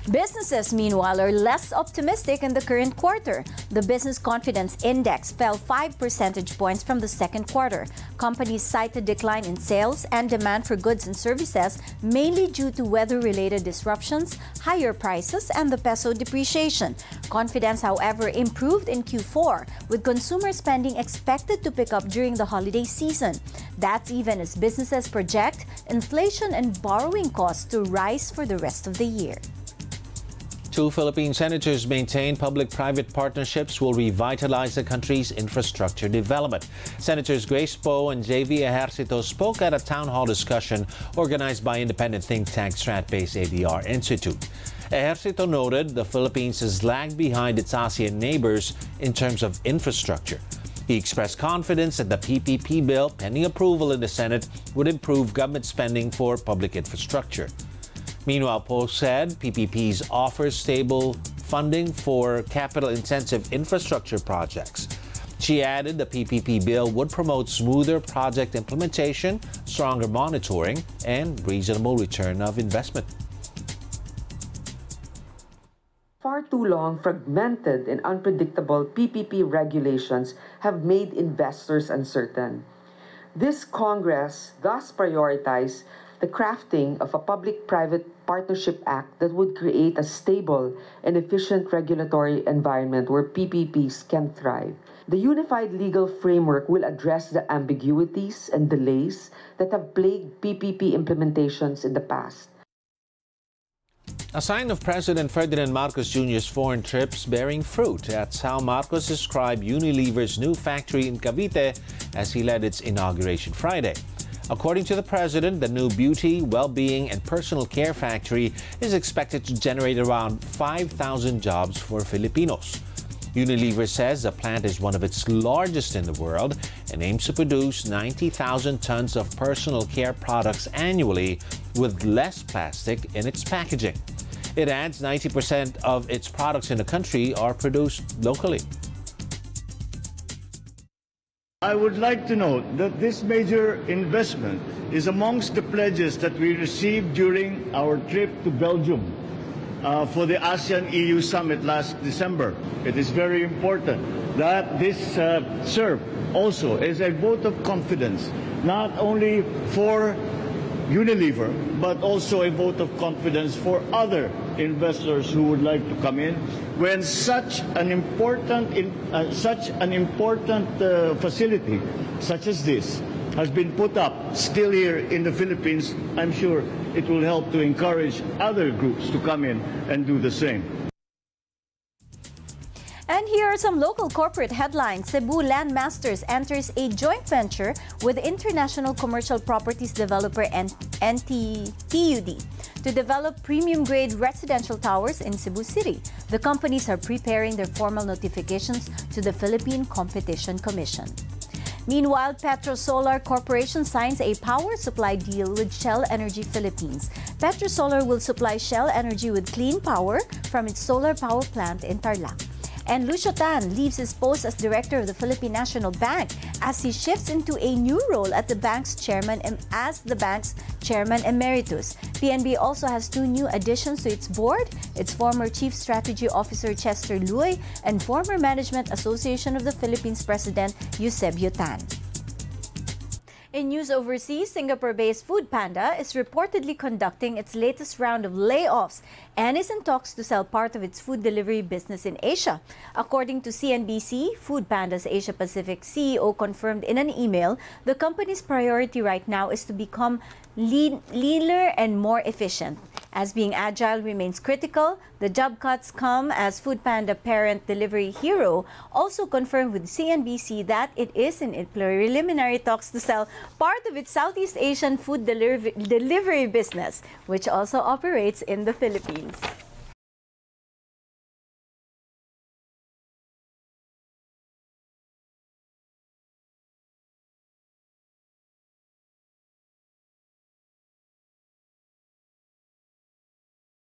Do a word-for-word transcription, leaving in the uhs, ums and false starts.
Businesses, meanwhile, are less optimistic in the current quarter. The Business Confidence Index fell five percentage points from the second quarter. Companies cite a decline in sales and demand for goods and services, mainly due to weather-related disruptions, higher prices, and the peso depreciation. Confidence, however, improved in Q four, with consumer spending expected to pick up during the holiday season. That's even as businesses project inflation and borrowing costs to rise for the rest of the year. Two Philippine senators maintain public-private partnerships will revitalize the country's infrastructure development. Senators Grace Poe and J V Ejercito spoke at a town hall discussion organized by independent think tank Stratbase A D R Institute. Ejercito noted the Philippines has lagged behind its ASEAN neighbors in terms of infrastructure. He expressed confidence that the P P P bill, pending approval in the Senate, would improve government spending for public infrastructure. Meanwhile, Poe said P P Ps offer stable funding for capital-intensive infrastructure projects. She added the P P P bill would promote smoother project implementation, stronger monitoring, and reasonable return of investment. Far too long, fragmented and unpredictable P P P regulations have made investors uncertain. This Congress thus prioritized the crafting of a Public-Private Partnership Act that would create a stable and efficient regulatory environment where P P Ps can thrive. The unified legal framework will address the ambiguities and delays that have plagued P P P implementations in the past. A sign of President Ferdinand Marcos Junior's foreign trips bearing fruit. That's how Marcos described Unilever's new factory in Cavite as he led its inauguration Friday. According to the president, the new beauty, well-being, and personal care factory is expected to generate around five thousand jobs for Filipinos. Unilever says the plant is one of its largest in the world and aims to produce ninety thousand tons of personal care products annually with less plastic in its packaging. It adds ninety percent of its products in the country are produced locally. I would like to note that this major investment is amongst the pledges that we received during our trip to Belgium uh, for the ASEAN E U summit last December. It is very important that this uh, serve also as a vote of confidence, not only for Unilever, but also a vote of confidence for other investors who would like to come in. When such an important, in, uh, such an important uh, facility, such as this, has been put up still here in the Philippines, I'm sure it will help to encourage other groups to come in and do the same. And here are some local corporate headlines. Cebu Landmasters enters a joint venture with International Commercial Properties developer N T U D to develop premium-grade residential towers in Cebu City. The companies are preparing their formal notifications to the Philippine Competition Commission. Meanwhile, Petrosolar Corporation signs a power supply deal with Shell Energy Philippines. Petrosolar will supply Shell Energy with clean power from its solar power plant in Tarlac. And Lucio Tan leaves his post as director of the Philippine National Bank as he shifts into a new role at the bank's chairman as the bank's chairman emeritus. P N B also has two new additions to its board: its former Chief Strategy Officer Chester Luy and former Management Association of the Philippines President Eusebio Tan. In news overseas, Singapore-based Foodpanda is reportedly conducting its latest round of layoffs and is in talks to sell part of its food delivery business in Asia. According to C N B C, Foodpanda's Asia-Pacific C E O confirmed in an email the company's priority right now is to become lean, leaner and more efficient. As being agile remains critical, the job cuts come as Foodpanda parent Delivery Hero also confirmed with C N B C that it is in preliminary talks to sell part of its Southeast Asian food delivery, delivery business, which also operates in the Philippines.